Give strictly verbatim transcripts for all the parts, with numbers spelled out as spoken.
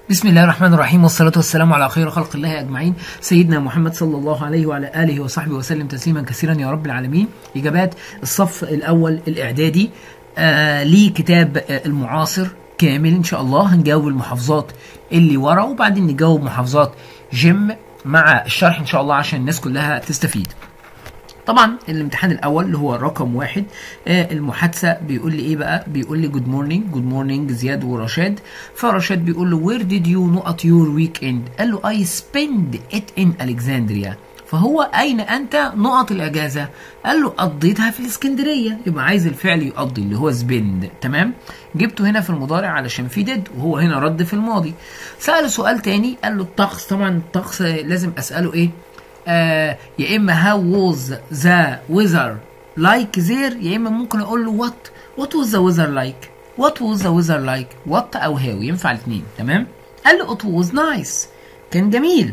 بسم الله الرحمن الرحيم، والصلاة والسلام على خير خلق الله أجمعين، سيدنا محمد صلى الله عليه وعلى آله وصحبه وسلم تسليما كثيرا يا رب العالمين. إجابات الصف الأول الإعدادي آه لكتاب آه المعاصر كامل إن شاء الله. هنجاوب المحافظات اللي ورا وبعدين نجاوب محافظات جيم مع الشرح إن شاء الله عشان الناس كلها تستفيد. طبعا الامتحان الاول اللي هو رقم واحد آه المحادثه بيقول لي ايه بقى؟ بيقول لي جود مورنينج جود مورنينج زياد ورشاد. فرشاد بيقول له وير ديد يو نقط يور ويك اند؟ قال له اي سبند ات ان الكسندريا. فهو اين انت نقط الاجازه؟ قال له قضيتها في الاسكندريه، يبقى عايز الفعل يقضي اللي هو سبند. تمام، جبته هنا في المضارع علشان في ديد وهو هنا رد في الماضي. سأله سؤال تاني قال له الطقس. طبعا الطقس لازم اساله ايه؟ آه يا اما how was the weather like there، يا اما ممكن اقول له what what was the weather like what was the weather like what او how، ينفع الاثنين. تمام، قال له it was nice، كان جميل.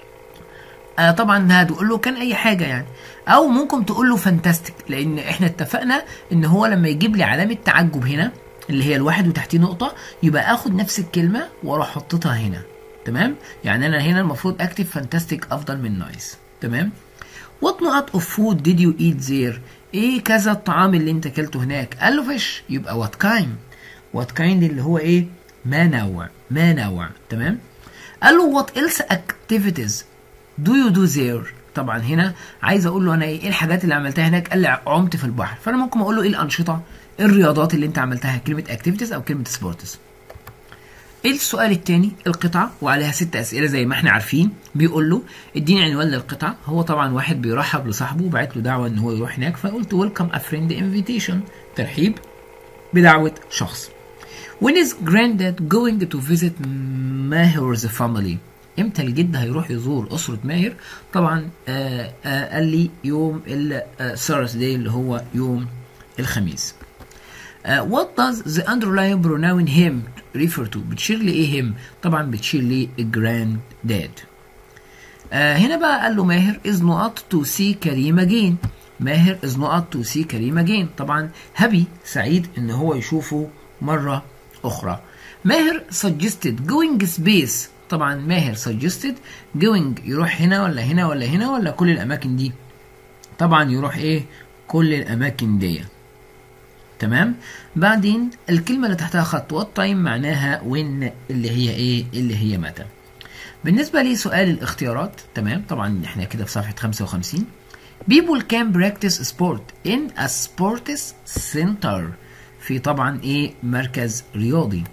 آه طبعا هتقول له كان اي حاجه يعني، او ممكن تقول له fantastic، لان احنا اتفقنا ان هو لما يجيب لي علامه تعجب هنا اللي هي الواحد وتحتيه نقطه يبقى اخد نفس الكلمه واروح حطيتها هنا. تمام، يعني انا هنا المفروض اكتب فانتاستيك افضل من نايس. تمام. وات نوت اوف فود ديد يو ايت زير؟ ايه كذا الطعام اللي انت اكلته هناك؟ قال له فيش، يبقى وات كايند. وات كايند اللي هو ايه؟ ما نوع ما نوع. تمام. قال له وات ايلس اكتيفيتيز دو يو دو زير؟ طبعا هنا عايز اقول له انا ايه الحاجات اللي عملتها هناك؟ قال لي عمت في البحر، فانا ممكن اقول له ايه الانشطه الرياضات اللي انت عملتها، كلمه اكتيفيتيز او كلمه سبورتس. ايه السؤال الثاني؟ القطعه وعليها ست اسئله زي ما احنا عارفين. بيقول له اديني عنوان للقطعه. هو طبعا واحد بيرحب لصاحبه وبعت له دعوه ان هو يروح هناك، فقلت ويلكم ا فريند انفيتيشن، ترحيب بدعوه شخص. When is granddad going to visit ماهر's family؟ امتى الجد هيروح يزور اسره ماهر؟ طبعا آآ آآ قال لي يوم الثيرزداي اللي هو يوم الخميس. Uh, what does the underlying pronoun him refer to؟ بتشير لإيه him؟ طبعا بتشير للجراند داد. uh, هنا بقى قال له ماهر is not to see كريم again. ماهر is not to see كريم again. طبعا هابي سعيد ان هو يشوفه مرة اخرى. ماهر suggested going space. طبعا ماهر suggested going يروح هنا ولا هنا ولا هنا ولا كل الاماكن دي؟ طبعا يروح ايه؟ كل الاماكن دي. تمام. بعدين الكلمة اللي تحتها خط وات تايم معناها وين اللي هي ايه؟ اللي هي متى. بالنسبة لي سؤال الاختيارات. تمام، طبعا احنا كده في صفحة خمسة وخمسين. people can practice sport in a sports center، في طبعا ايه؟ مركز رياضي.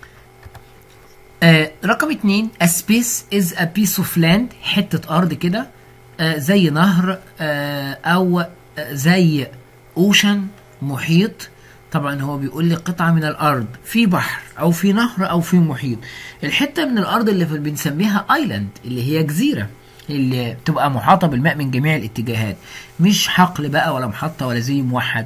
آه رقم اتنين a space is a piece of land، حتة ارض كده آه زي نهر آه او آه زي اوشن محيط. طبعا هو بيقول لي قطعة من الأرض في بحر أو في نهر أو في محيط. الحتة من الأرض اللي بنسميها ايلاند اللي هي جزيرة اللي بتبقى محاطة بالماء من جميع الاتجاهات، مش حقل بقى ولا محطة ولا زي موحد.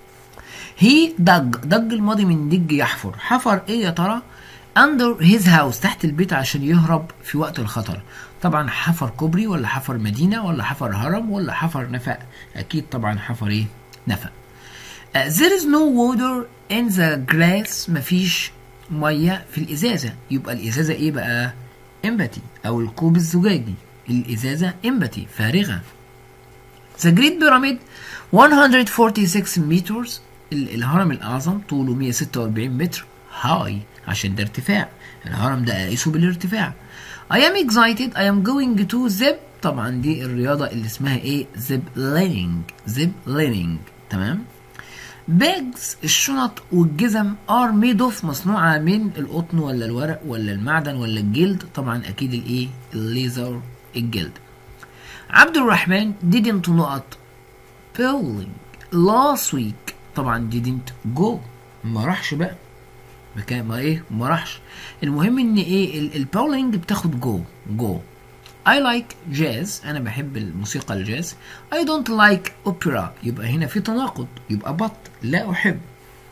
هي دج دج الماضي من دج يحفر. حفر ايه يا ترى؟ under his house، تحت البيت عشان يهرب في وقت الخطر. طبعا حفر كوبري ولا حفر مدينة ولا حفر هرم ولا حفر نفق؟ أكيد طبعا حفر ايه؟ نفق. Uh, there is no water in the glass، مفيش ميه في الازازه. يبقى الازازه ايه بقى؟ empty او الكوب الزجاجي. الازازه empty فارغه. The Great Pyramid one hundred forty-six meters، الهرم الاعظم طوله مية وستة وأربعين متر. high عشان ده ارتفاع، الهرم ده اقيسه بالارتفاع. I am excited I am going to zip، طبعا دي الرياضه اللي اسمها ايه؟ zip lining zip lining. تمام. باجز الشنط والجزم ار ميد اوف، مصنوعه من القطن ولا الورق ولا المعدن ولا الجلد؟ طبعا اكيد الايه؟ الليزر، الجلد. عبد الرحمن didn't نقط bowling last week، طبعا didn't go ما راحش بقى، ما ما ايه؟ ما راحش. المهم ان ايه؟ الباولينج بتاخد جو جو. I like jazz، أنا بحب الموسيقى الجاز. I don't like opera، يبقى هنا في تناقض، يبقى بط لا أحب.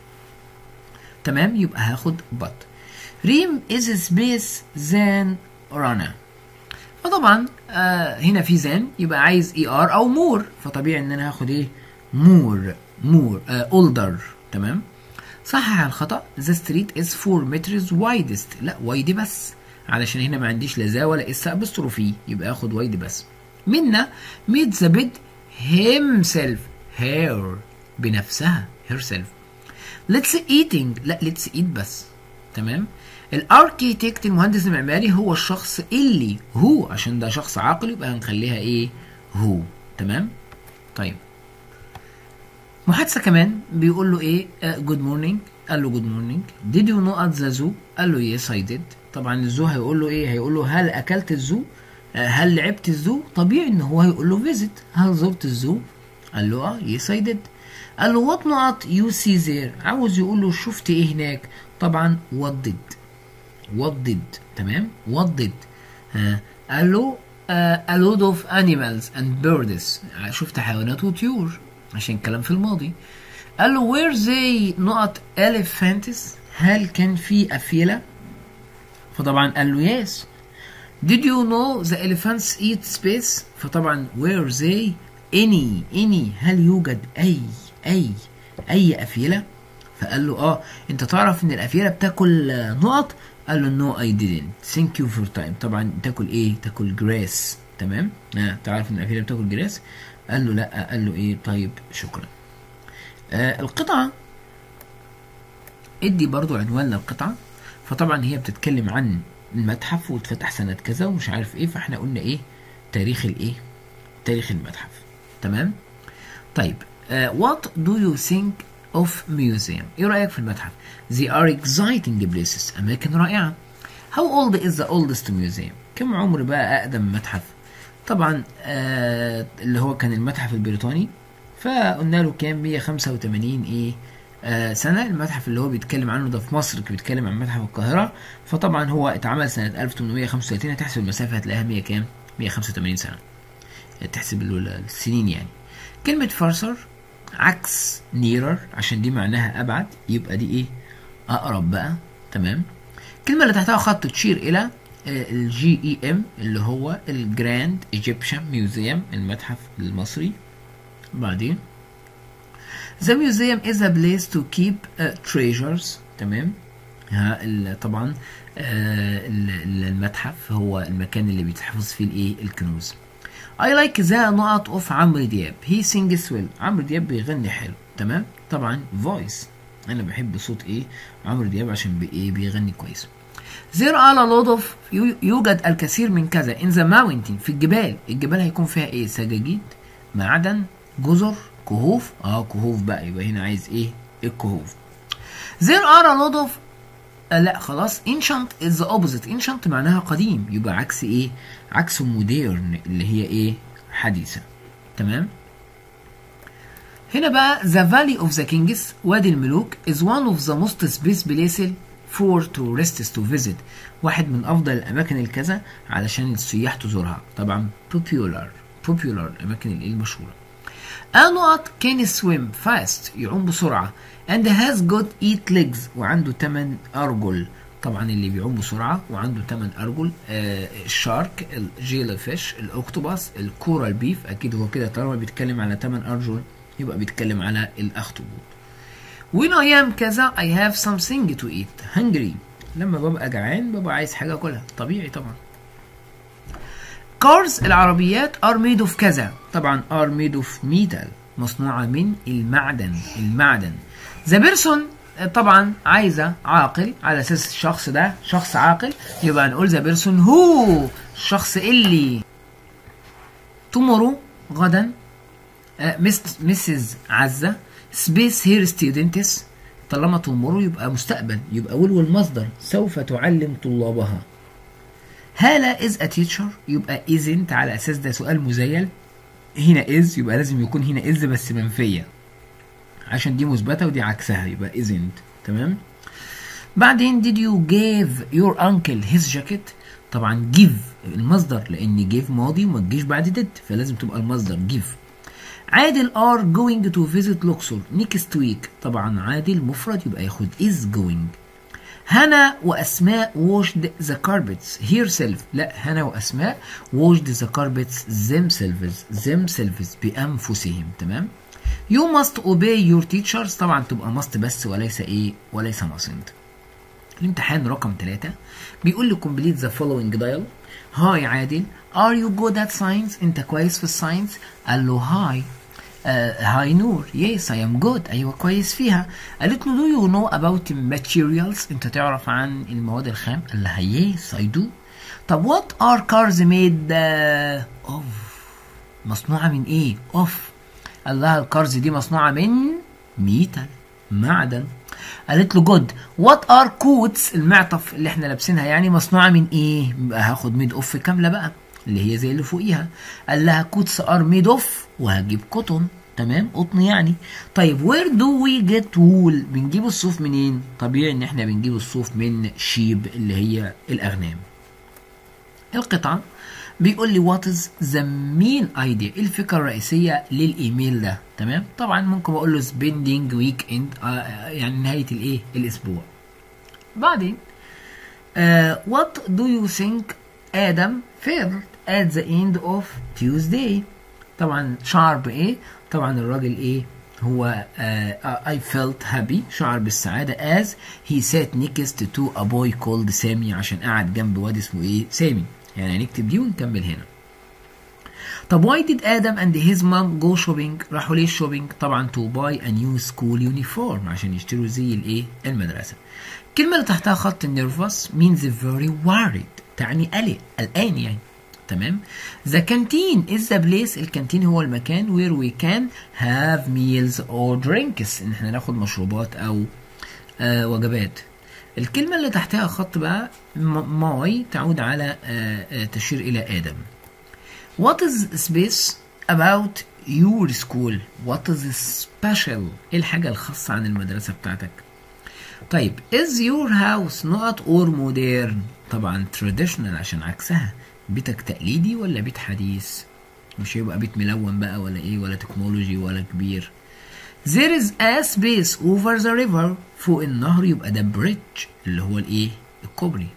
تمام، يبقى هاخد بط. ريم is space than رنا. فطبعا آه هنا في زان يبقى عايز اي ار أو مور، فطبيعي إن أنا هاخد إيه؟ مور مور آه older. تمام. صحح الخطأ. the street is four meters widest، لا وايد بس علشان هنا ما عنديش لا ذا ولا اس ابستروفي، يبقى اخد وايد بس. منا made the bed himself her بنفسها herself. let's eating لا let's eat بس. تمام. الاركيتكت المهندس المعماري هو الشخص اللي هو، عشان ده شخص عاقل يبقى هنخليها ايه هو. تمام. طيب محادثه كمان بيقول له ايه جود مورنينج، قال له جود مورنينج. did you know at the zoo قال له يس اي ديد. طبعا الزو هيقول له ايه، هيقول له هل اكلت الزو، هل لعبت الزو، طبيعي ان هو هيقول له فيزيت، هل زرت الزو، قال له اه يس اي ديد. قال له وات نوت يو سي زير، عاوز يقول له شفت ايه هناك، طبعا وات ديد وات ديد. تمام. وات ديد. ها قال له uh, a load of animals and birds، شفت حيوانات وطيور عشان الكلام في الماضي. قال له were they not elephants، هل كان في أفيلة، فطبعا قال له yes. did you know the elephants eat space، فطبعا were they any any هل يوجد أي أي أي أفيلة، فقال له اه انت تعرف ان الأفيلة بتاكل نقط، قال له no I didn't thank you for time. طبعا تاكل ايه، تاكل جراس. تمام. اه تعرف ان الأفيلة بتاكل جراس، قال له لا، قال له ايه طيب شكرا. آه القطعة ادي برضو عنوان للقطعة، فطبعا هي بتتكلم عن المتحف واتفتح سنة كذا ومش عارف ايه، فاحنا قلنا ايه تاريخ الايه تاريخ المتحف. تمام. طيب uh, what do you think of museum، ايه رأيك في المتحف؟ they are exciting places، اماكن رائعة. how old is the oldest museum، كم عمر بقى اقدم متحف؟ طبعا آه اللي هو كان المتحف البريطاني، فقلنا له كام مية وخمسة وتمانين ايه آه سنة. المتحف اللي هو بيتكلم عنه ده في مصر بيتكلم عن متحف القاهرة، فطبعا هو اتعمل سنة ألف وتمنمية وخمسة وتلاتين، هتحسب المسافة هتلاقيها مية كام مية وخمسة وتمانين سنة، تحسب السنين يعني. كلمة فرسر عكس نيرر، عشان دي معناها أبعد، يبقى دي ايه أقرب بقى. تمام. الكلمة اللي تحتها خط تشير إلى الجي اي ام اللي هو الجراند ايجيبشن ميوزيوم، المتحف المصري. بعدين The museum is a place to keep uh, treasures. تمام. ها طبعا آه المتحف هو المكان اللي بيتحفظ فيه الايه الكنوز. I like the نقط of عمرو دياب. He sings well. عمرو دياب بيغني حلو. تمام. طبعا voice، انا بحب صوت ايه عمرو دياب عشان بايه بيغني كويس. There are a lot of يوجد الكثير من كذا in the mountain في الجبال. الجبال هيكون فيها ايه؟ سجاجيد، معدن، جزر، كهوف. اه كهوف بقى، يبقى هنا عايز ايه الكهوف. There are a lot of آه لا خلاص ancient is the opposite. ancient معناها قديم، يبقى عكس ايه عكس modern اللي هي ايه حديثة. تمام. هنا بقى the valley of the kings وادي الملوك is one of the most space places for tourists to visit، واحد من افضل الاماكن الكذا علشان السياح تزورها. طبعا popular popular الاماكن المشهورة. نقط can swim fast يعوم بسرعة and has got eight legs وعنده تمن أرجل. طبعا اللي بيعوم بسرعة وعنده تمن أرجل آه الشارك، الجيل فيش، الأكتوباس، الكورال بيف. أكيد هو كده طالما بيتكلم على تمن أرجل يبقى بيتكلم على الأخطبوط. when I am كذا I have something to eat hungry، لما ببقى جعان ببقى عايز حاجة أكلها، طبيعي طبعا. cars العربيات are made of كذا، طبعا are made of metal مصنوعة من المعدن المعدن. the person طبعا عايزة عاقل، على أساس الشخص ده شخص عاقل يبقى نقول the person who الشخص اللي. tomorrow غدا مسز عزة space here students، طالما tomorrow يبقى مستقبل، يبقى will والمصدر سوف تعلم طلابها. هالة is a teacher يبقى isn't على أساس ده سؤال مزيل، هنا is يبقى لازم يكون هنا is بس منفية عشان دي مثبتة ودي عكسها يبقى isn't. تمام. بعدين did you give your uncle his jacket، طبعا give المصدر لأن give ماضي وما تجيش بعد did فلازم تبقى المصدر give. عادل are going to visit الأقصر next week، طبعا عادل مفرد يبقى ياخد is going. هنا وأسماء washed the carpets herself، لا هنا وأسماء washed the carpets themselves themselves بأنفسهم. تمام. you must obey your teachers، طبعا تبقى must بس وليس ايه وليس mustn't. الامتحان رقم ثلاثة بيقول لي complete the following dialogue. هاي عادل are you good at science؟ انت كويس في الساينس؟ قال له هاي هاي نور yes I am good ايوه كويس فيها. قالت له do you know about materials؟ انت تعرف عن المواد الخام؟ قال لها yes I do. طب what are cars made uh, of؟ مصنوعة من ايه؟ of. قال لها الكارز دي مصنوعة من ميتال معدن. قالت له جود. وات ار كوتس؟ المعطف اللي احنا لابسينها يعني مصنوعه من ايه؟ يبقى هاخد ميد اوف كامله بقى اللي هي زي اللي فوقيها. قال لها كوتس ار ميد اوف وهجيب كوتون. تمام قطن يعني. طيب وير دو وي جيت وول؟ بنجيب الصوف منين؟ طبيعي ان احنا بنجيب الصوف من شيب اللي هي الاغنام. القطعه بيقول لي وات از ذا مين ايديا؟ ايه الفكره الرئيسيه للايميل ده؟ تمام طبعا ممكن بقول له سبيندينج ويك اند يعني نهايه الايه الاسبوع. بعدين وات دو يو ثينك ادم فيرد ات ذا اند اوف تيوزداي؟ طبعا شعر بايه؟ طبعا الراجل ايه هو اي فيلت هابي شعر بالسعاده as he sat next to a boy called سامي عشان قاعد جنب واد اسمه ايه سامي. يعني هنكتب دي ونكمل هنا. طب why did Adam and his mom go shopping؟ راحوا ليه shopping؟ طبعا to buy a new school uniform عشان يشتروا زي الايه المدرسة. الكلمة اللي تحتها خط nervous means very worried تعني قلق قلقان يعني. تمام. The canteen is the place الكانتين هو المكان where we can have meals or drinks ان احنا ناخد مشروبات او آه وجبات. الكلمة اللي تحتها خط بقى ماي تعود على تشير إلى آدم. What is space about your school؟ What is special؟ إيه الحاجة الخاصة عن المدرسة بتاعتك؟ طيب is your house not or modern؟ طبعا traditional عشان عكسها. بيتك تقليدي ولا بيت حديث؟ مش هيبقى بيت ملون بقى ولا إيه ولا تكنولوجي ولا كبير. There is a space over the river فوق النهر يبقى ده bridge اللي هو الايه الكوبري.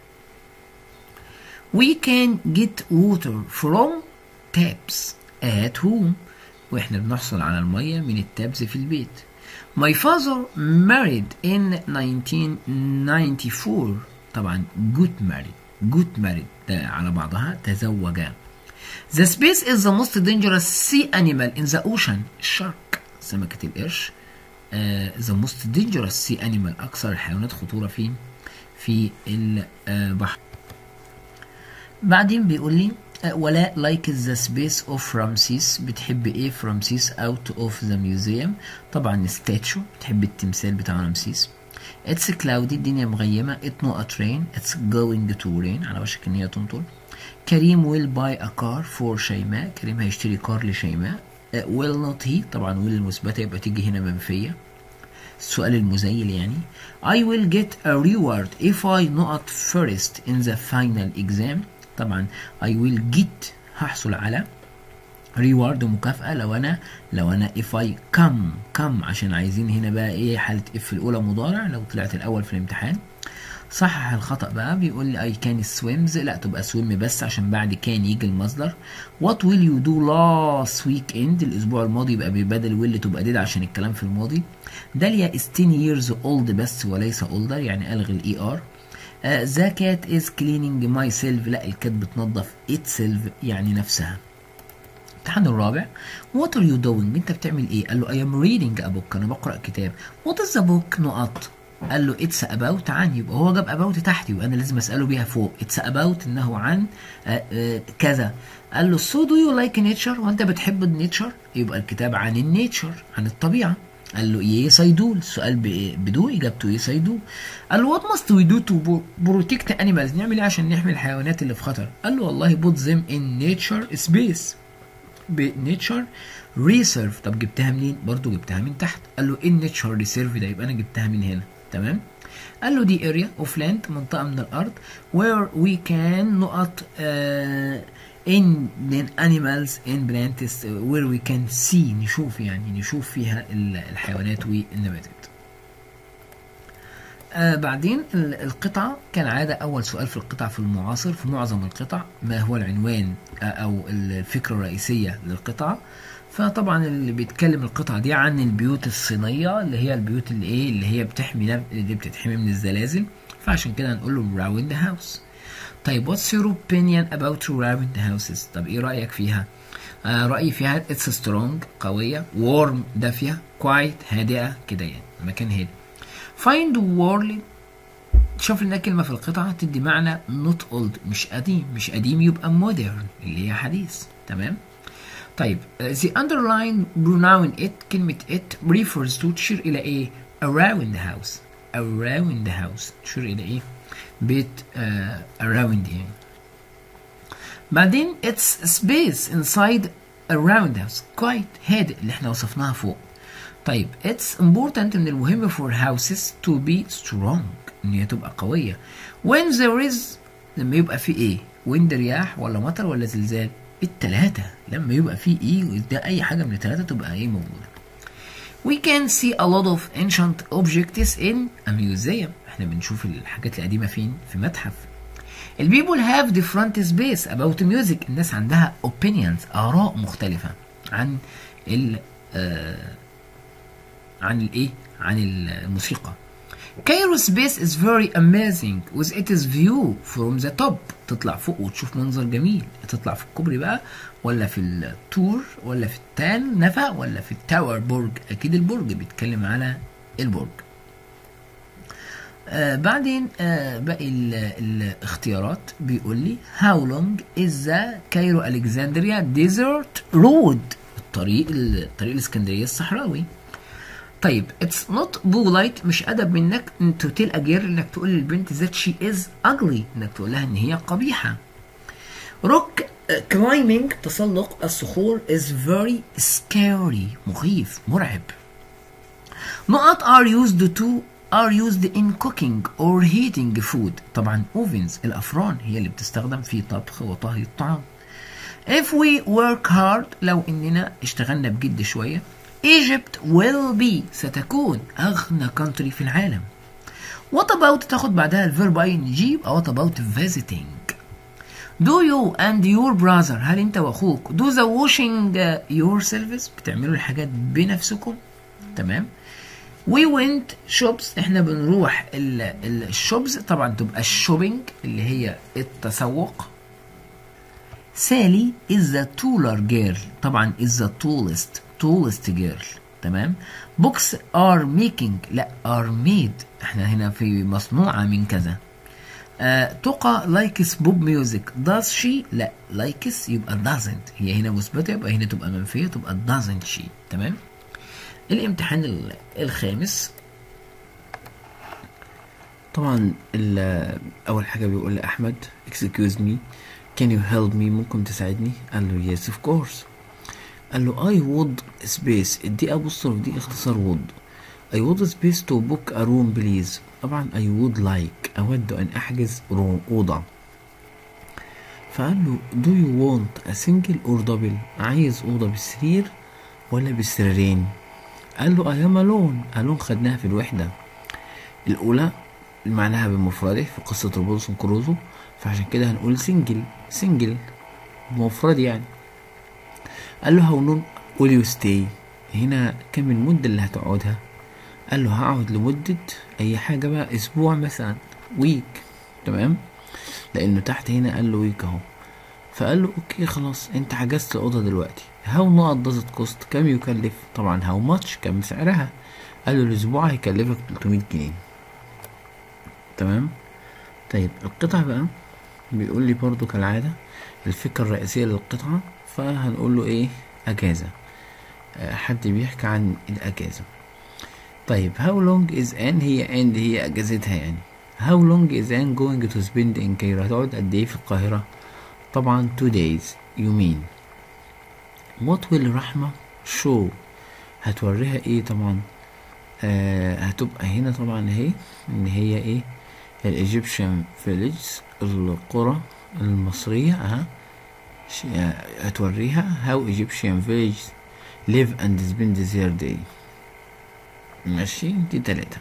We can get water from taps at home واحنا بنحصل على المية من التابز في البيت. My father married in nineteen ninety-four طبعا got married got married ده على بعضها تزوج. The space is the most dangerous sea animal in the ocean الشارك سمكة القرش. uh, the most dangerous sea animal أكثر الحيوانات خطورة فين؟ في البحر. بعدين بيقول لي uh, ولاء like the space of Ramses بتحب ايه في رمسيس out of the museum؟ طبعا statue بتحب التمثال بتاع رمسيس. it's cloudy الدنيا مغيمة. it not a train it's going to rain على وشك ان هي تمطر. كريم will buy a car for شيماء كريم هيشتري كار لشيماء. will not he طبعا will المثبتة يبقى تيجي هنا منفية السؤال المزيل يعني. I will get a reward if I not first in the final exam طبعا I will get هحصل على reward مكافأة لو أنا لو أنا if I come come عشان عايزين هنا بقى إيه حالة if الأولى مضارع لو طلعت الأول في الامتحان. صحح الخطأ بقى بيقول لي I can swims لا تبقى swim بس عشان بعد كان يجي المصدر. What will you do last weekend الأسبوع الماضي يبقى ببدل will تبقى did عشان الكلام في الماضي. داليا is ten years old بس وليس older يعني ألغي ال E R. uh, the cat is cleaning myself لا الكات بتنظف itself يعني نفسها. الامتحان الرابع What are you doing انت بتعمل ايه؟ قال له I am reading a book انا بقرأ كتاب. What is the book نقط؟ قال له اتس اباوت عن يبقى هو جاب اباوت تحت يبقى انا لازم اساله بيها فوق. اتس اباوت انه عن آآ آآ كذا. قال له سو دو يو لايك نيتشر وانت بتحب النيتشر يبقى الكتاب عن النيتشر عن الطبيعه. قال له يس اي دو السؤال بدو اجابته يس اي دو. قال له وات ماست وي دو تو بروتكت انيمالز نعمل ايه عشان نحمي الحيوانات اللي في خطر؟ قال له والله بوت ذيم ان نيتشر سبيس بنيتشر ريسيرف. طب جبتها منين؟ برضو جبتها من تحت. قال له ان نيتشر ريسيرف ده يبقى انا جبتها من هنا. تمام. قال له دي اريا اوف لاند منطقه من الارض where we can نقط uh, in animals in plants where we can see نشوف يعني نشوف فيها الحيوانات والنباتات. آه بعدين القطعة كالعادة أول سؤال في القطع في المعاصر في معظم القطع ما هو العنوان آه أو الفكرة الرئيسية للقطعة. فطبعا اللي بيتكلم القطعة دي عن البيوت الصينية اللي هي البيوت اللي ايه اللي هي بتحمي اللي بتتحمي من الزلازل فعشان كده هنقول له round the house. طيب what's your opinion about round the houses؟ طب ايه رأيك فيها؟ آه رأيي فيها it's strong قوية، warm دافية، quiet هادئة كده يعني مكان هادي. find word شوف لنا كلمة في القطعة تدي معنى not old مش قديم، مش قديم يبقى modern اللي هي حديث. تمام. طيب the underline pronoun it كلمة it refers to تشير إلى إيه؟ around the house. around the house تشير إلى إيه؟ بيت uh, around يعني. بعدين it's space inside around the house quite هادئ اللي احنا وصفناها فوق. طيب it's important من المهم for houses to be strong ان هي تبقى قوية. when there is لما يبقى في ايه؟ wind رياح ولا مطر ولا زلزال؟ التلاتة. لما يبقى في ايه ده اي حاجة من التلاتة تبقى ايه موجودة. we can see a lot of ancient objects in a museum. احنا بنشوف الحاجات القديمة فين؟ في متحف. ال people have different space about music. الناس عندها opinions آراء مختلفة عن ال آه عن الايه؟ عن الموسيقى. Cairo space is very amazing with its view from the top. تطلع فوق وتشوف منظر جميل. تطلع في الكوبري بقى ولا في التور ولا في التال نفق ولا في التاور برج؟ اكيد البرج، بيتكلم على البرج. آه بعدين آه باقي الاختيارات بيقول لي how long is the Cairo Alexandria desert road؟ الطريق الطريق الاسكندريه الصحراوي. طيب it's not polite مش ادب منك to tell a girl انك تقول للبنت that she is ugly انك تقول لها ان هي قبيحه. rock climbing تسلق الصخور is very scary مخيف مرعب. نقط are used to are used in cooking or heating food. طبعا ovens الافران هي اللي بتستخدم في طبخ وطهي الطعام. if we work hard لو اننا اشتغلنا بجد شويه Egypt will be ستكون أغنى country في العالم. What about تاخد بعدها الفيرب ing يبقى what about visiting. Do you and your brother هل أنت وأخوك do the washing yourselves بتعملوا الحاجات بنفسكم؟ تمام. We went shops احنا بنروح الشوبز طبعا تبقى الشوبينج اللي هي التسوق. Sally is the taller girl طبعا is the tallest tallest girl. تمام. books are making لا are made احنا هنا في مصنوعة من كذا. آه تقى likes pop music does she لا likes يبقى doesn't هي هنا مثبتة يبقى هنا تبقى منفية تبقى doesn't she. تمام. الامتحان الخامس طبعا اول حاجة بيقول لأحمد excuse me can you help me ممكن تساعدني؟ قال له yes of course. قال له I would space دي أبصر دي اختصار would. I would space to book a room please. طبعا I would like أود أن أحجز أوضة. فقال له do you want a single or double عايز أوضة بالسرير ولا بالسريرين؟ قال له I am alone. alone خدناها في الوحدة الأولى معناها بمفرده في قصة روبنسون كروزو فعشان كده هنقول single single مفرد يعني. قال له how long will you stay هنا كم المدة اللي هتقعدها؟ قال له هقعد لمدة أي حاجة بقى أسبوع مثلا week. تمام. لأنه تحت هنا قال له week أهو. فقال له أوكي خلاص أنت حجزت الأوضة دلوقتي. how نقط does it cost كم يكلف؟ طبعا how much كم سعرها؟ قال له الأسبوع هيكلفك تلتمية جنيه. تمام. طيب القطعة بقى بيقول لي برضو كالعادة الفكرة الرئيسية للقطعة فهنقول له ايه؟ اجازة. أه حد بيحكي عن الاجازة. طيب how long is Anne هي Anne هي اجازتها يعني. how long is Anne going to spend in Cairo هتقعد قد ايه في القاهرة؟ طبعا two days يومين. what will رحمة show هتوريها ايه؟ طبعا آه هتبقى هنا طبعا اهي ان هي ايه؟ الايجيبشن فيليجز القرى المصرية اها هتوريها how Egyptian villages live and spend their day. ماشي دي تلاتة.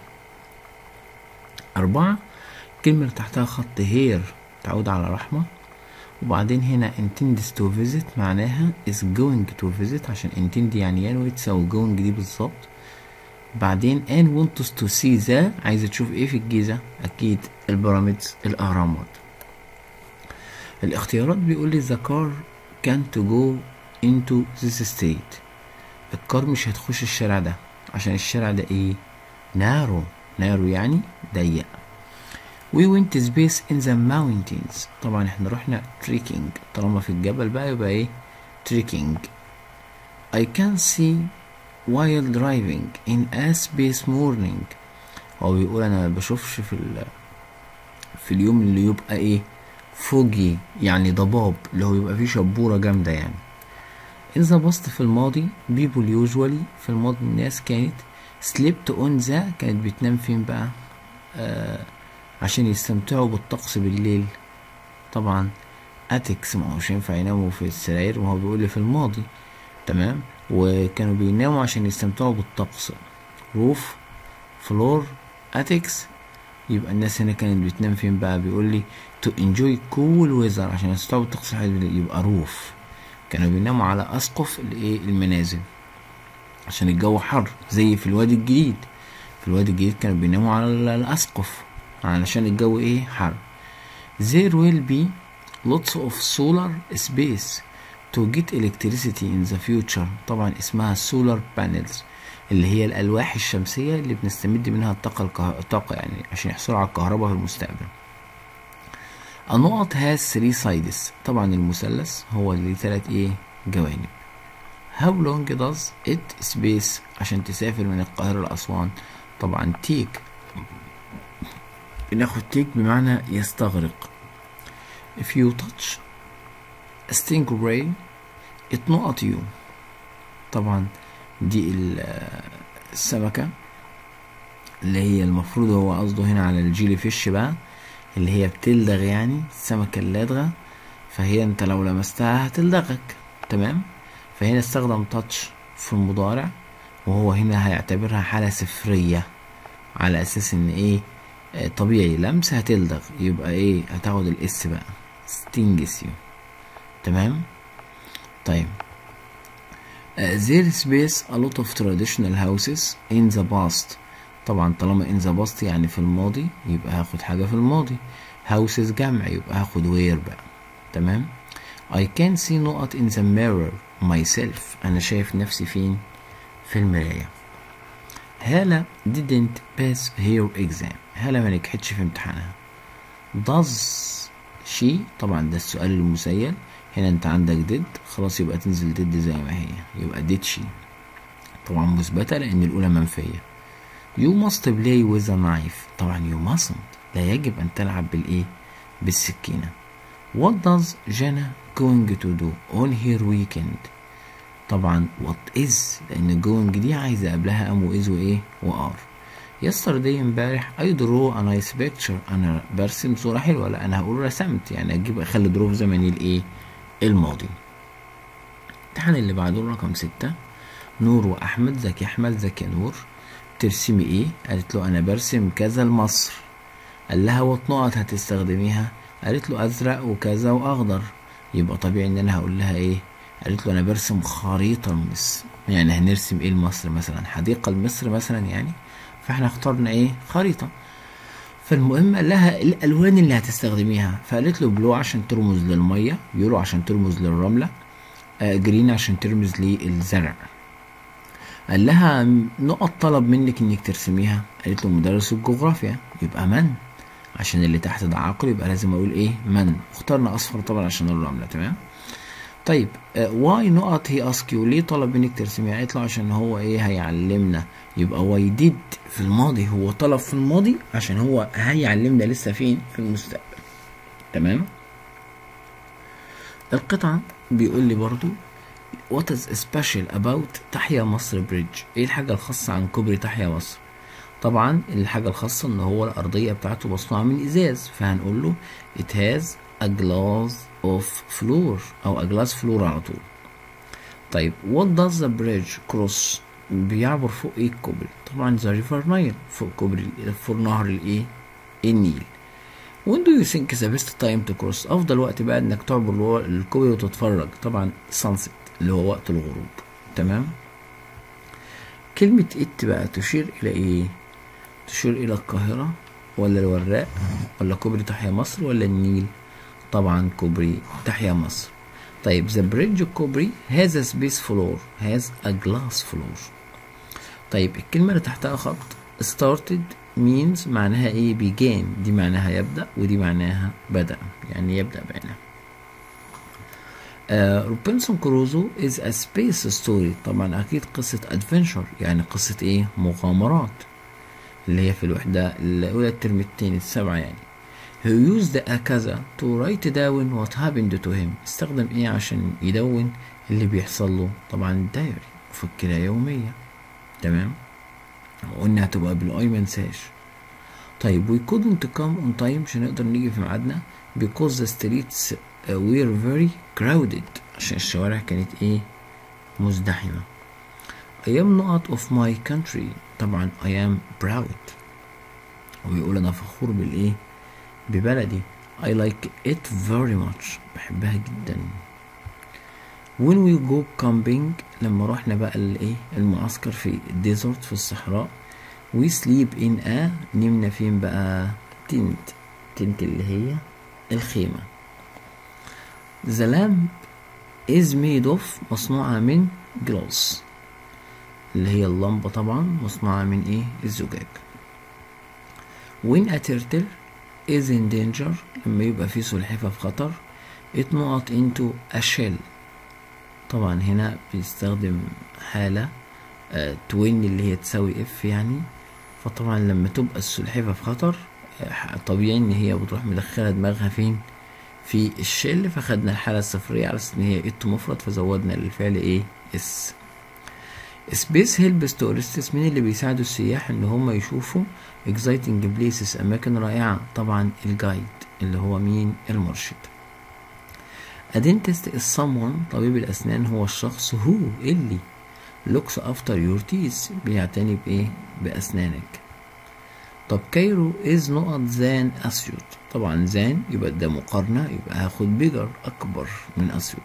أربعة كلمة تحتها خط هير تعود على رحمة وبعدين هنا intends to visit معناها is going to visit عشان intend يعني ينوي تساوي going دي بالظبط بعدين and wants to see the عايزة تشوف ايه في الجيزة؟ اكيد البيراميدز الاهرامات. الاختيارات بيقول لي the car can't go into this state. الكار مش هتخش الشارع ده عشان الشارع ده ايه؟ نارو. نارو يعني ضيق. we went space in the mountains. طبعا احنا رحنا trekking، طالما في الجبل بقى يبقى ايه؟ trekking. I can see while driving in a space morning. هو بيقول انا مبشوفش في ال في اليوم اللي يبقى ايه؟ فوجي يعني ضباب، اللي هو يبقى فيه شبورة جامدة يعني. in the past في الماضي people usually في الماضي الناس كانت slept on the كانت بتنام فين بقى؟ آه عشان يستمتعوا بالطقس بالليل. طبعا اتكس ما هوش ينفع يناموا في السراير، وهو بيقول لي في الماضي تمام، وكانوا بيناموا عشان يستمتعوا بالطقس. روف، فلور، اتكس، يبقى الناس هنا كانت بتنام فين بقى؟ بيقول لي to enjoy cool weather عشان يستمتعوا بالطقس الحلو بالليل، يبقى روف. كانوا بيناموا على اسقف الايه؟ المنازل عشان الجو حر، زي في الوادي الجديد. في الوادي الجديد كانوا بيناموا على الاسقف علشان الجو ايه؟ حر. there will be lots of solar space to get electricity in the future. طبعا اسمها solar panels اللي هي الالواح الشمسيه اللي بنستمد منها الطاقه الكه... الطاقه يعني عشان يحصلوا على الكهرباء في المستقبل. النقط has three sides. طبعا المثلث هو اللي ثلاث ايه؟ جوانب. how long does it space عشان تسافر من القاهره لاسوان؟ طبعا take، بناخد take بمعنى يستغرق. if you touch a stingray it not you. طبعا دي السمكة اللي هي المفروض هو قصده هنا على الجيلي فيش بقى، اللي هي بتلدغ يعني، السمكة اللادغة، فهي انت لو لمستها هتلدغك تمام. فهنا استخدم تاتش في المضارع، وهو هنا هيعتبرها حالة صفرية على اساس ان ايه؟ طبيعي لمس هتلدغ، يبقى ايه؟ هتاخد الاس بقى stings you تمام. طيب uh, there space a lot of traditional houses in the past. طبعا طالما in the past يعني في الماضي يبقى هاخد حاجة في الماضي. houses جمع يبقى هاخد where بقى تمام. I can see نقط in the mirror myself. أنا شايف نفسي فين؟ في المراية. هالة didn't pass her exam. هالة ما نجحتش في امتحانها. does she، طبعا ده السؤال المسيل، هنا انت عندك did خلاص يبقى تنزل did زي ما هي، يبقى did she طبعا مثبتة لأن الأولى منفية. you must play with a knife. طبعا you mustn't لا يجب أن تلعب بالإيه؟ بالسكينة. what does جانا going to do on her weekend؟ طبعا what is لأن going دي عايزة قبلها am و is وإيه؟ و are. yesterday امبارح I draw a nice picture. أنا برسم صورة حلوة، لا أنا هقول رسمت، يعني أجيب أخلي draw في زمني الإيه؟ الماضي. الامتحان اللي بعده رقم ستة. نور وأحمد، زكي أحمد زكي نور، ترسمي إيه؟ قالت له أنا برسم كذا لمصر. قال لها وات نقط هتستخدميها؟ قالت له أزرق وكذا وأخضر. يبقى طبيعي إن أنا هقول لها إيه؟ قالت له أنا برسم خريطة لمصر. يعني هنرسم إيه لمصر؟ مثلا حديقة لمصر مثلا يعني، فإحنا اخترنا إيه؟ خريطة. فالمهم قال لها الالوان اللي هتستخدميها، فقالت له بلو عشان ترمز للميه، يورو عشان ترمز للرمله، آه جرين عشان ترمز للزرع. قال لها نقط طلب منك انك ترسميها؟ قالت له مدرس الجغرافيا. يبقى من عشان اللي تحت ده عقل، يبقى لازم اقول ايه؟ من. اخترنا اصفر طبعا عشان الرمله تمام. طيب واي نقط هي اسكيو، ليه طلب منك ترسميها؟ قالت له عشان هو ايه؟ هيعلمنا. يبقى واي ديد في الماضي، هو طلب في الماضي عشان هو هيعلمنا لسه فين؟ في المستقبل تمام. القطعة بيقول لي برضو what is special about تحيا مصر بريدج؟ ايه الحاجة الخاصة عن كوبري تحيا مصر؟ طبعا الحاجة الخاصة ان هو الارضية بتاعته مصنوعة من ازاز، فهنقول له it has a glass of floor او a glass floor على طول. طيب what does the bridge cross؟ بيعبر فوق ايه الكوبري؟ طبعا the river Nile، فوق كوبري فوق نهر الايه؟ النيل. when do you think the best time to cross؟ افضل وقت بقى انك تعبر الكوبري وتتفرج؟ طبعا sunset اللي هو وقت الغروب تمام. كلمة ات بقى تشير إلى إيه؟ تشير إلى القاهرة ولا الوراق ولا كوبري تحيا مصر ولا النيل؟ طبعا كوبري تحيا مصر. طيب the bridge كوبري has a space floor has a glass floor. طيب الكلمة اللي تحتها خط started means معناها ايه؟ began، دي معناها يبدأ ودي معناها بدأ، يعني يبدأ بينها. روبنسون كروزو is a space story، طبعا أكيد قصة adventure، يعني قصة ايه؟ مغامرات، اللي هي في الوحدة الأولى الترم التاني السبعة يعني. he used a كذا to write down what happened to him، استخدم ايه عشان يدون اللي بيحصل له؟ طبعا الدايري، مفكرة يومية. تمام، وقلنا هتبقى بالاي منساش. طيب we couldn't come on time، مش هنقدر نيجي في ميعادنا because the streets were very crowded، عشان الشوارع كانت ايه؟ مزدحمة. I am not of my country، طبعا I am proud، ويقول انا فخور بالايه؟ ببلدي. I like it very much، بحبها جدا. when we go camping، لما رحنا بقى الايه؟ المعسكر في الديزرت في الصحراء. we sleep in a، نمنا فين بقى؟ tent، tent اللي هي الخيمة. the lamp is made of، مصنوعة من glass، اللي هي اللمبة طبعا مصنوعة من ايه؟ الزجاج. when a turtle is in danger، لما يبقى في سلحفاة في خطر. it not into a shell، طبعا هنا بيستخدم حالة آه توين اللي هي تساوي اف يعني. فطبعا لما تبقى السلحفاة في خطر آه طبيعي ان هي بتروح مدخلة دماغها فين؟ في الشل، فخدنا الحالة الصفرية على اساس ان هي ات مفرد، فزودنا للفعل ايه؟ اس. سبيس هيلبس تورستس، مين اللي بيساعدوا السياح ان هم يشوفوا exciting places، اماكن رائعة؟ طبعا الجايد اللي هو مين؟ المرشد. A dentist is someone، طبيب الاسنان هو الشخص هو اللي looks after your teeth، بيعتني بايه؟ باسنانك. طب كايرو is not than اسيوط، طبعا زان يبقى ده مقارنة، يبقى هاخد بيجر اكبر من اسيوط.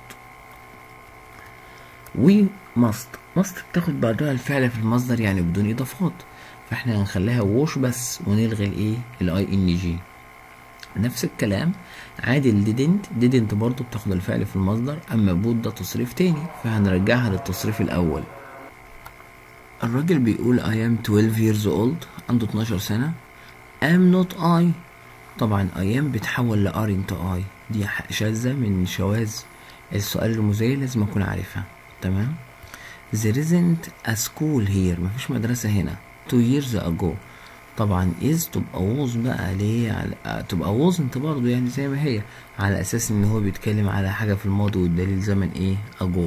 we must، must بتاخد بعدها الفعل في المصدر يعني بدون اضافات، فاحنا هنخليها ووش بس ونلغي الايه؟ الاي ان جي. نفس الكلام عادي الديدنت، ديدنت برضو بتاخد الفعل في المصدر، اما بود ده تصريف تاني فهنرجعها للتصريف الاول. الراجل بيقول I am twelve years old، عنده اتناشر سنة. am not I، طبعا I am بتحول ل are into I، دي شاذة من شواذ السؤال الرموزية لازم اكون عارفها. تمام. there isn't a school here، مفيش مدرسة هنا. two years ago، طبعا is تبقى was بقى ليه؟ على تبقى wasn't برضه يعني زي ما هي، على اساس ان هو بيتكلم على حاجة في الماضي والدليل زمن ايه؟ ago.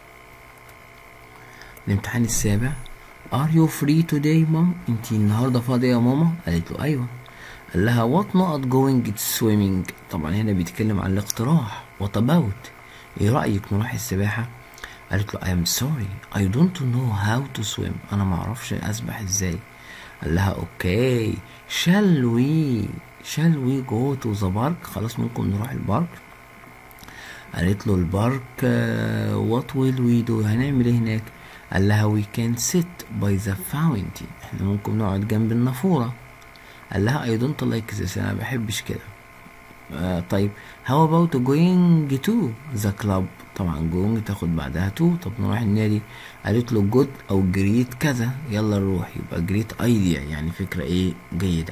الامتحان السابع. are you free today mom؟ انتي النهاردة فاضية يا ماما؟ قالت له ايوه. قال لها what not going swimming، طبعا هنا بيتكلم عن الاقتراح. what about، ايه رأيك نروح السباحة؟ قالت له I am sorry I don't know how to swim، انا معرفش اسبح ازاي. قال لها اوكي shall we shall we go to the park، خلاص ممكن نروح البارك. قالت له البارك uh, what will we do، هنعمل ايه هناك؟ قال لها we can sit by the fountain، احنا ممكن نقعد جنب النافورة. قال لها I don't like this، انا مبحبش كده. آه طيب how about going to the club، طبعا going تاخد بعدها to، طب نروح النادي. قالت له good او great كذا، يلا نروح، يبقى great idea يعني فكرة ايه؟ جيدة.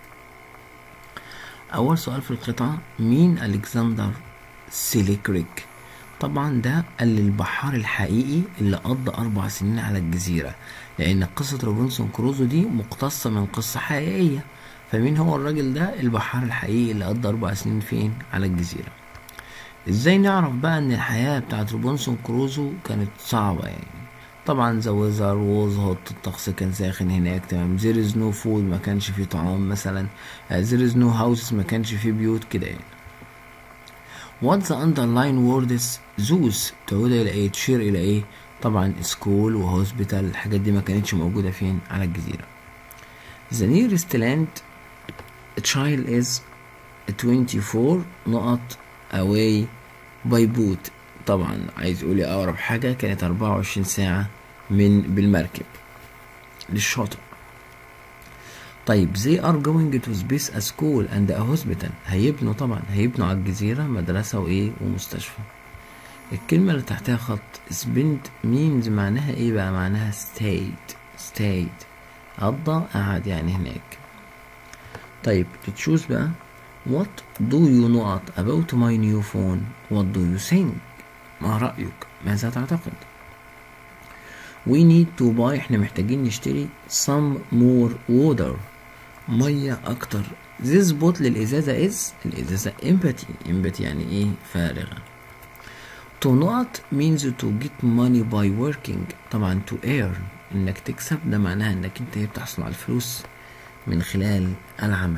اول سؤال في القطعة، مين الكسندر سيليكريك؟ طبعا ده قال البحار الحقيقي اللي قضى اربع سنين على الجزيرة، لان قصة روبنسون كروزو دي مقتصة من قصة حقيقية، فمين هو الراجل ده؟ البحار الحقيقي اللي قضى اربع سنين فين؟ على الجزيرة. ازاي نعرف بقى ان الحياة بتاعت روبنسون كروزو كانت صعبة يعني؟ طبعا the weather was hot، الطقس كان ساخن هناك. تمام. there is no food، ما كانش فيه طعام مثلا. there is no houses، ما كانش فيه بيوت كده يعني. what the underline words those تعود الى ايه؟ تشير الى ايه؟ طبعا school وهوسبيتال، الحاجات دي ما كانتش موجودة فين؟ على الجزيرة. the nearest land child is twenty-four نقط away by boat، طبعا عايز يقولي اقرب حاجة كانت اربعة وعشرين ساعة من بالمركب. للشاطئ. طيب they are going to space a school and a hospital. هيبنوا طبعا هيبنوا على الجزيرة مدرسة وإيه ومستشفى. الكلمة اللي تحتها خط spend means معناها إيه بقى؟ معناها stayed stayed قضى قعد يعني هناك. طيب تشوز بقى what do you know about my new phone. what do you think. ما رأيك؟ ماذا تعتقد؟ we need to buy. احنا محتاجين نشتري some more water. مية أكتر. this bottle الإزازة is الإزازة empty empty يعني إيه؟ فارغة. to not means to get money by working. طبعا to earn إنك تكسب، ده معناها إنك أنت بتحصل على الفلوس من خلال العمل.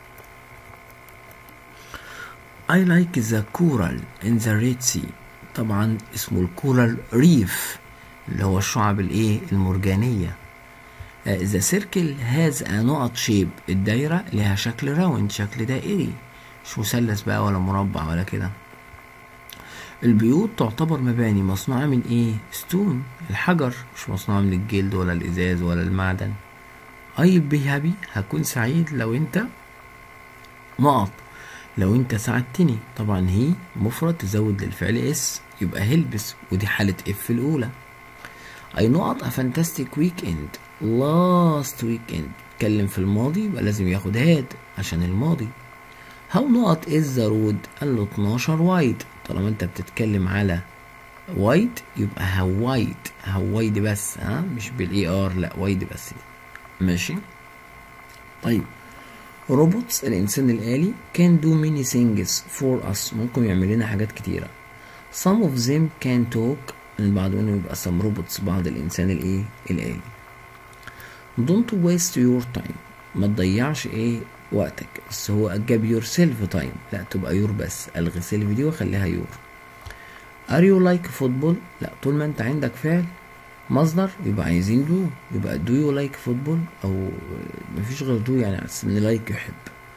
I like the coral in the Red Sea. طبعا اسمه الكورال ريف اللي هو الشعب الايه المرجانية. the circle has a نقط shape. الدايرة لها شكل راوند شكل دائري، مش مثلث بقى ولا مربع ولا كده. البيوت تعتبر مباني مصنوعة من ايه؟ ستون الحجر، مش مصنوعة من الجلد ولا الازاز ولا المعدن. I be happy هكون سعيد لو انت نقط لو انت ساعدتني. طبعا هي مفرد تزود للفعل اس يبقى هلبس، ودي حالة اف الاولى. I نقط a fantastic weekend last weekend. اتكلم في الماضي يبقى لازم ياخد هاد عشان الماضي. how نقط is the road. قال له اتناشر وايد. طالما انت بتتكلم على وايد يبقى هوايد هوايد بس، ها مش بالاي ار، لا وايد بس. ماشي. طيب روبوتس الانسان الالي can do many things for us. ممكن يعمل لنا حاجات كتيره. some of them can talk. البعض منهم يبقى some robots بعض الانسان الايه الالي. don't waste your time. ما تضيعش ايه وقتك. بس هو جاب yourself time، لا تبقى يور بس، الغي سيلف دي وخليها يور. are you like football. لا طول ما انت عندك فعل مصدر يبقى عايزين دو، يبقى do you like football او مفيش غير دو يعني على ان لايك يحب.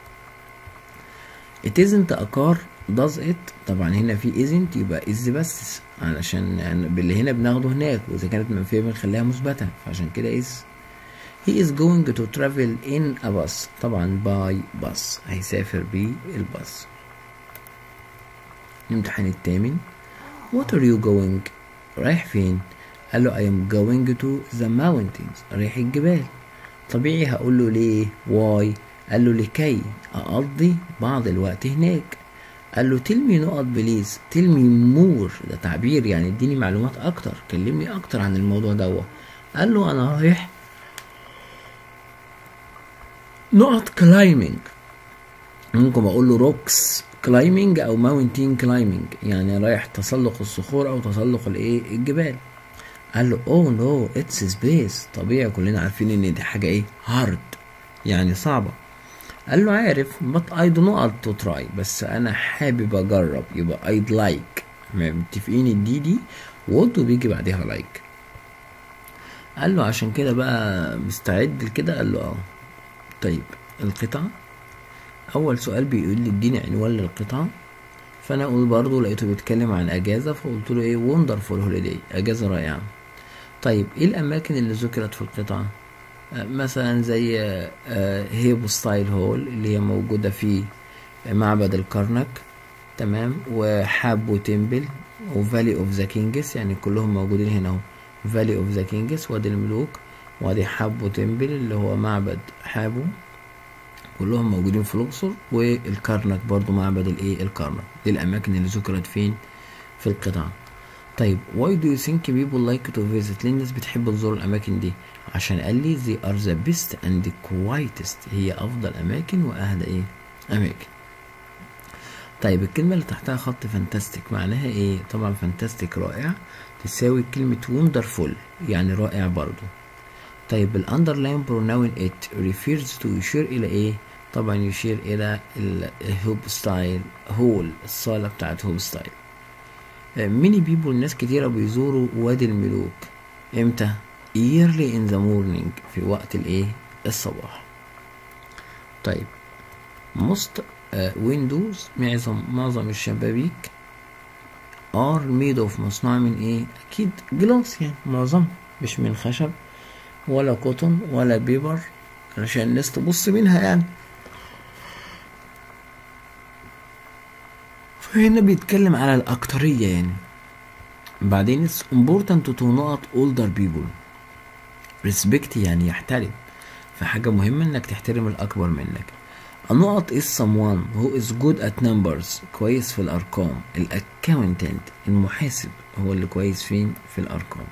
it isn't a car does it. طبعا هنا في isn't يبقى is بس علشان يعني باللي هنا بناخده هناك، واذا كانت منفيه بنخليها مثبته فعشان كده is. he is going to travel in a bus. طبعا by bus هيسافر بالباص. الامتحان الثامن what are you going. رايح فين؟ قال له I am going to the mountains. رايح الجبال. طبيعي هقول له ليه why. قال له لكي أقضي بعض الوقت هناك. قال له tell me نقط بليز. tell me more ده تعبير يعني اديني معلومات أكتر، كلمني أكتر عن الموضوع ده. قال له أنا رايح نقط climbing. ممكن أقول له rocks climbing أو mountain climbing يعني رايح تسلق الصخور أو تسلق الإيه الجبال. قال له oh no it's space. طبيعي كلنا عارفين ان دي حاجة ايه hard يعني صعبة. قال له عارف but I do not to try. بس انا حابب اجرب يبقى I'd like. متفقين الدي دي would بيجي بعدها like. قال له عشان كده بقى مستعد لكده. قال له اه. طيب القطعة اول سؤال بيقول لي اديني عنوان للقطعة، فانا اقول برضه لقيته بيتكلم عن اجازة فقلت له ايه wonderful holiday اجازة رائعة. طيب ايه الاماكن اللي ذكرت في القطعة؟ آه مثلا زي آه هيبو ستايل هول اللي هي موجودة في معبد الكرنك، تمام، وحابو تمبل وفالي اوف ذا كينجز يعني كلهم موجودين هنا اهو. فالي اوف ذا كينجز وادي الملوك وادي حابو تمبل اللي هو معبد حابو، كلهم موجودين في الاقصر، والكرنك برضو معبد الايه الكرنك. دي الاماكن اللي ذكرت فين في القطعة. طيب why do you think people like to visit. ليه الناس بتحب تزور الاماكن دي؟ عشان قال لي they are the best and the quietest. هي افضل اماكن واهدى ايه اماكن. طيب الكلمة اللي تحتها خط فانتاستيك معناها ايه؟ طبعا فانتاستيك رائع تساوي كلمة wonderful يعني رائع برضو. طيب الاندرلاين pronoun it refers to يشير الى ايه؟ طبعا يشير الى الهوب ستايل هول الصالة بتاعت هوب ستايل. many people ناس كتيرة بيزوروا وادي الملوك امتى؟ early in the morning في وقت الايه الصباح. طيب most uh, windows معظم معظم الشبابيك are made of مصنوعة من ايه؟ اكيد جلاس يعني معظم مش من خشب ولا كوتون ولا بيبر علشان الناس تبص منها يعني. فهنا بيتكلم على الأكترية يعني. بعدين it's important to نقط older people. respect يعني يحترم، فحاجة مهمة انك تحترم الأكبر منك. النقط is someone who is good at numbers، كويس في الأرقام. الأكاونتنت المحاسب هو اللي كويس فين؟ في الأرقام.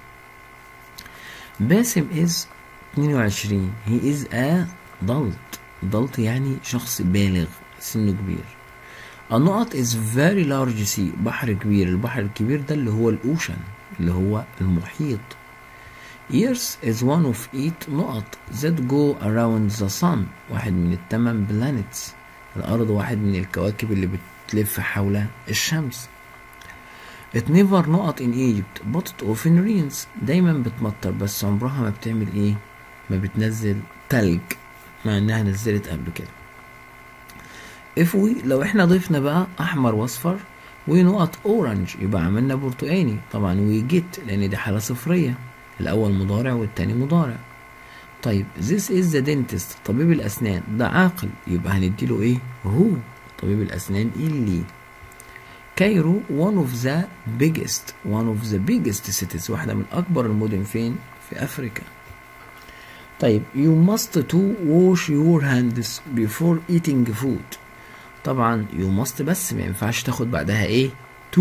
باسم is اتنين وعشرين he is a adult. adult يعني شخص بالغ سنه كبير. النقط is very large sea، بحر كبير. البحر الكبير ده اللي هو الأوشن، اللي هو المحيط. Earth is one of eight نقط that go around the sun، واحد من الثمان planets. الأرض واحد من الكواكب اللي بتلف حول الشمس. It never نقط in Egypt but it often rains، دايما بتمطر بس عمرها ما بتعمل ايه؟ ما بتنزل تلج، مع انها نزلت قبل كده. if we لو احنا ضفنا بقى احمر واصفر ونقط اورنج يبقى عملنا برتقاني. طبعا وي جيت لان دي حالة صفرية، الاول مضارع والتاني مضارع. طيب this is the dentist، طبيب الاسنان ده عاقل يبقى هنديله ايه؟ هو طبيب الاسنان اللي. كايرو one of the biggest one of the biggest cities، واحدة من اكبر المدن فين؟ في افريقيا. طيب you must to wash your hands before eating food. طبعا you must بس ما ينفعش تاخد بعدها ايه؟ to.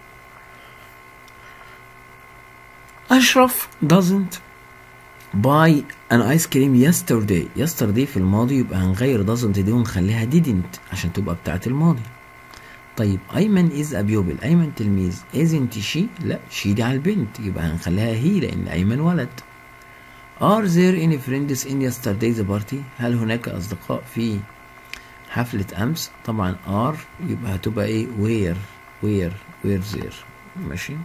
أشرف doesn't buy an ice cream yesterday. yesterday في الماضي يبقى هنغير doesn't دي ونخليها didn't عشان تبقى بتاعة الماضي. طيب أيمن is a pupil، أيمن تلميذ. isn't she، لا she دي على البنت يبقى هنخليها هي لأن أيمن ولد. are there any friends in yesterday's party، هل هناك أصدقاء في حفلة أمس؟ طبعا are يبقى هتبقى إيه؟ where where where there. ماشي.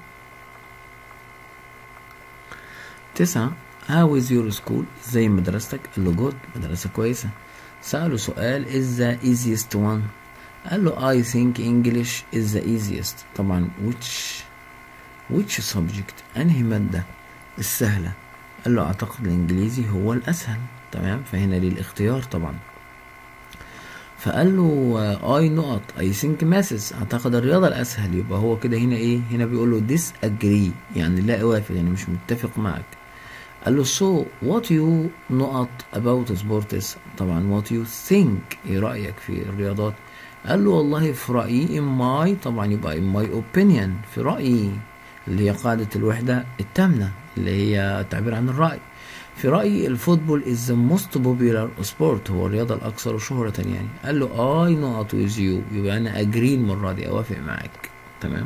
تسعة how is your school، ازاي مدرستك؟ قال له good، مدرسة كويسة. سأله سؤال is the easiest one، قال له I think English is the easiest. طبعا which which subject، أنهي مادة السهلة؟ قال له أعتقد الإنجليزي هو الأسهل. تمام، فهنا ليه الاختيار طبعا. فقال له I نقط I think maths، أعتقد الرياضة الأسهل. يبقى هو كده هنا إيه؟ هنا بيقول له disagree يعني لا أوافق، يعني مش متفق معك. قال له so what you نقط about sports، طبعا what you think، إيه رأيك في الرياضات؟ قال له والله في رأيي in my، طبعا يبقى in my opinion في رأيي اللي هي قاعدة الوحدة الثامنة اللي هي التعبير عن الرأي. في رأيي الفوتبول is the most popular sport، هو الرياضة الأكثر شهرة يعني. قال له I نقط with you، يبقى أنا agree المرة دي أوافق معاك. تمام.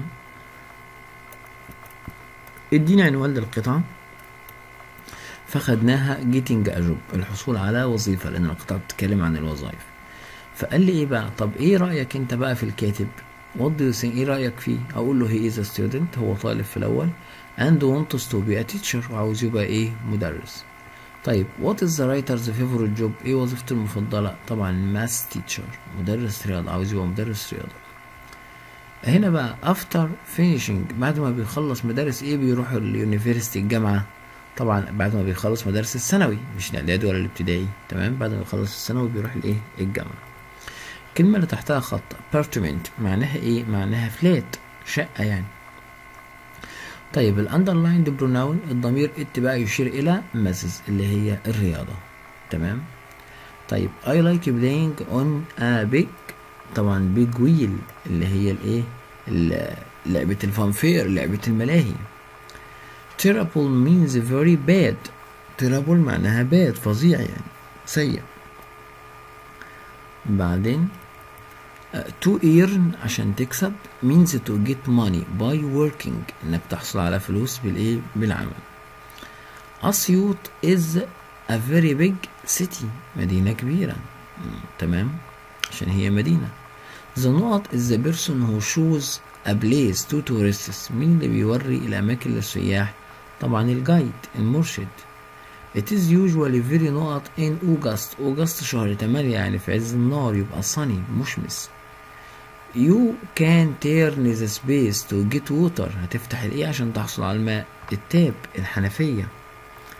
اديني عنوان للقطعة فخدناها getting a job، الحصول على وظيفة، لأن القطعة بتتكلم عن الوظائف. فقال لي إيه بقى؟ طب إيه رأيك أنت بقى في الكاتب؟ what do you think، إيه رأيك فيه؟ أقول له he is a student، هو طالب في الأول and wants to be a teacher، وعاوز يبقى إيه؟ مدرس. طيب what is the writer's favorite job، إيه وظيفته المفضلة؟ طبعا math teacher، مدرس رياضة، عاوز يبقى مدرس رياضة. هنا بقى after finishing، بعد ما بيخلص مدارس إيه بيروح اليونيفرسيتي الجامعة؟ طبعا بعد ما بيخلص مدارس الثانوي، مش الاعدادي ولا الابتدائي. تمام، بعد ما بيخلص الثانوي بيروح الايه؟ الجامعه. الكلمه اللي تحتها خط apartment معناها ايه؟ معناها فلات، شقه يعني. طيب الاندرلايند بروناون الضمير ات بقى يشير الى مسز اللي هي الرياضه. تمام. طيب I like playing on a big، طبعا big wheel اللي هي الايه؟ لعبه الفانفير، لعبه الملاهي. terrible means very bad، terrible معناها bad فظيع يعني سيء. بعدين uh, to earn عشان تكسب means to get money by working، انك تحصل على فلوس بالايه؟ بالعمل. أسيوط is a very big city، مدينة كبيرة. تمام، عشان هي مدينة. the نقط is the person who shows a place to tourists، مين اللي بيوري الأماكن للسياح؟ طبعا الجايد، المرشد. It is usually very نقط in August، August شهر تمانية يعني في عز النار، يبقى sunny مشمس. You can turn the space to get water، هتفتح الايه عشان تحصل على الماء؟ التاب، الحنفية.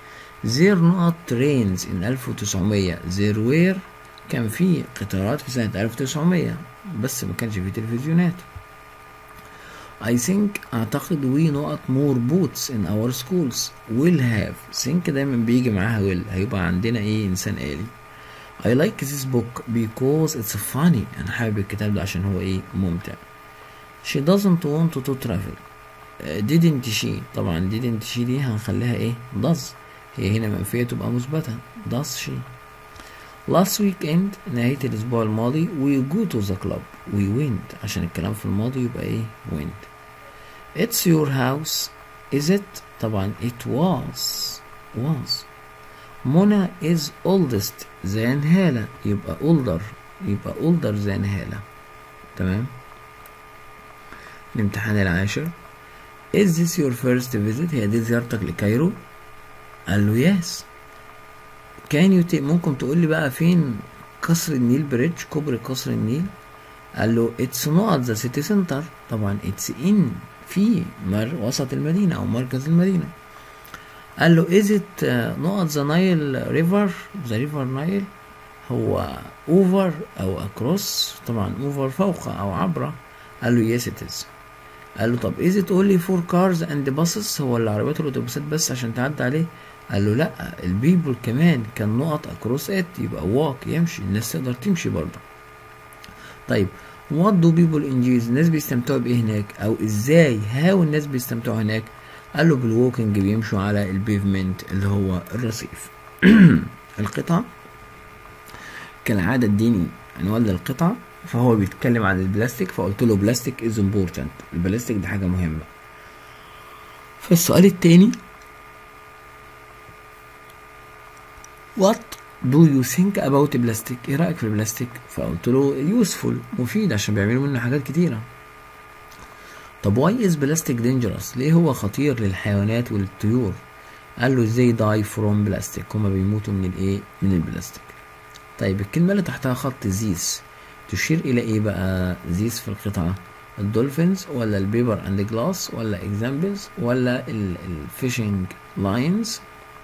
there not trains in ألف وتسعمية there were كان في قطارات في سنة ألف وتسعمية بس ما كانش في تلفزيونات. I think أعتقد we not more boots in our schools will have think دايما بيجي معاها will هيبقى عندنا ايه إنسان آلي. I like this book because it's funny أنا حابب الكتاب ده عشان هو ايه ممتع. She doesn't want to travel uh, didn't she طبعا didn't she دي هنخليها ايه does هي هنا منفية تبقى مثبتة does she. last weekend نهاية الأسبوع الماضي we go to the club we went عشان الكلام في الماضي يبقى ايه went. it's your house is it طبعا it was was. منى is oldest than هالة يبقى older يبقى older than هالة تمام. الامتحان العاشر is this your first visit هي دي زيارتك لكايرو قال له yes. كان يت... ممكن تقول لي بقى فين قصر النيل بريدج كوبري قصر النيل قال له it's not the city center طبعا it's in في مر وسط المدينة أو مركز المدينة. قال له is it not the Nile river the river Nile هو over أو across طبعا over فوق أو عبر قال له yes it is. قال له طب is it only for cars and buses هو العربيات والأتوبيسات بس عشان تعدي عليه قال له لا البيبل كمان كان نقط across it يبقى walk يمشي الناس تقدر تمشي برضه. طيب what do people enjoy الناس بيستمتعوا بايه هناك او ازاي هاو الناس بيستمتعوا هناك قال له بالووكينج بيمشوا على البيفمنت اللي هو الرصيف. القطعة كالعادة اديني عنوان للقطعة فهو بيتكلم عن البلاستيك فقلت له بلاستيك is important البلاستيك دي حاجة مهمة. فالسؤال التاني what do you think about plastic ايه رأيك في البلاستيك فقلت له useful مفيد عشان بيعملوا منه حاجات كتيرة. طب why is plastic dangerous ليه هو خطير للحيوانات والطيور قال له they die from plastic هما بيموتوا من الايه من البلاستيك. طيب الكلمة اللي تحتها خط زيس تشير الى ايه بقى زيس في القطعة الدولفينز ولا البيبر اند جلاس ولا examples ولا الفيشنج لاينز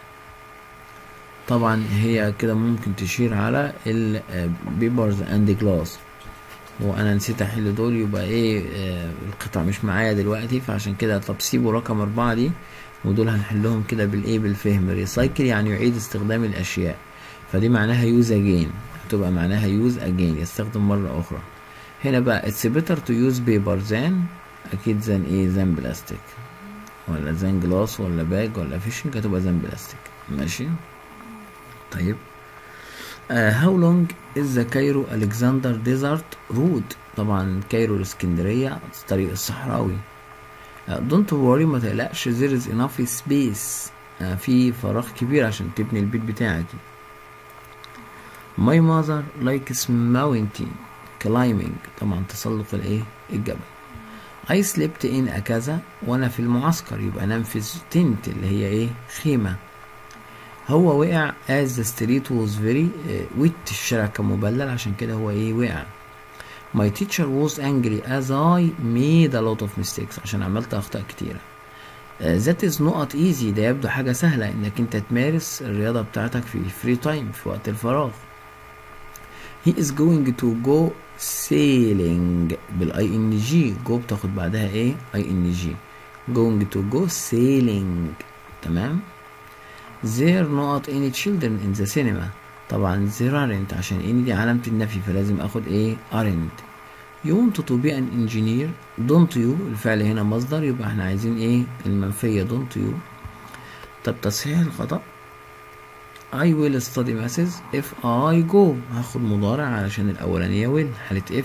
طبعا هي كده ممكن تشير على البيبرز اند جلاس وانا نسيت احل دول يبقى ايه آه القطع مش معايا دلوقتي فعشان كده طب سيبوا رقم اربعة دي ودول هنحلهم كده بالايه بالفهم. ريسايكل يعني يعيد استخدام الاشياء فدي معناها يوز اجين هتبقى معناها يوز اجين يستخدم مرة اخرى. هنا بقى it's better to use paper than اكيد than ايه than بلاستيك ولا than جلاس ولا باج ولا فيشنج هتبقى than بلاستيك ماشي. طيب uh, how long is the Cairo Alexander Desert route طبعا كايرو الاسكندرية الطريق الصحراوي. uh, don't worry ما تقلقش there is enough space uh, في فراغ كبير عشان تبني البيت بتاعك. my mother likes mountain climbing طبعا تسلق الايه الجبل. I slept in a كذا وانا في المعسكر يبقى انام في تنت اللي هي ايه خيمة. هو وقع as the street was very uh, wet الشارع كان مبلل عشان كده هو ايه وقع. my teacher was angry as I made a lot of mistakes عشان عملت اخطاء كتيرة. uh, that is not easy ده يبدو حاجة سهلة انك انت تمارس الرياضة بتاعتك في free time في وقت الفراغ. he is going to go sailing بالاي ان جي جو بتاخد بعدها ايه اي ان جي going to go sailing تمام. there not any children in the cinema طبعا there aren't عشان ان دي علامة النفي فلازم اخد ايه aren't. you want to be an engineer don't you الفعل هنا مصدر يبقى احنا عايزين ايه المنفية don't you. طب تصحيح الخطأ I will study maths if I go هاخد مضارع علشان الاولانية will حالة if.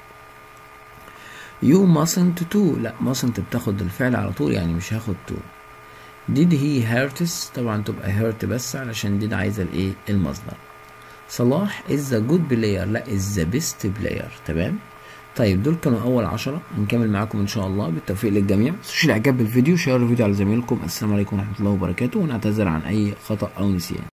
you mustn't to لا mustn't بتاخد الفعل على طول يعني مش هاخد to. did he hurts طبعا تبقى hurt بس علشان did عايزة الايه المصدر. صلاح is a good player لا is the best player تمام. طيب دول كانوا اول عشرة نكمل معاكم ان شاء الله بالتوفيق للجميع. متنسوش الاعجاب بالفيديو شير الفيديو على زميلكم. السلام عليكم ورحمة الله وبركاته ونعتذر عن اي خطأ او نسيان.